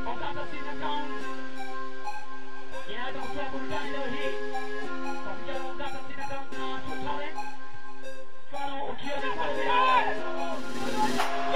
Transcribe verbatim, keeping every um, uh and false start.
Ongata Senior Town inaweza kutoa burudani leo hii kwa vijana wa Ongata Senior Town na True Talent. Mfano ukiona pale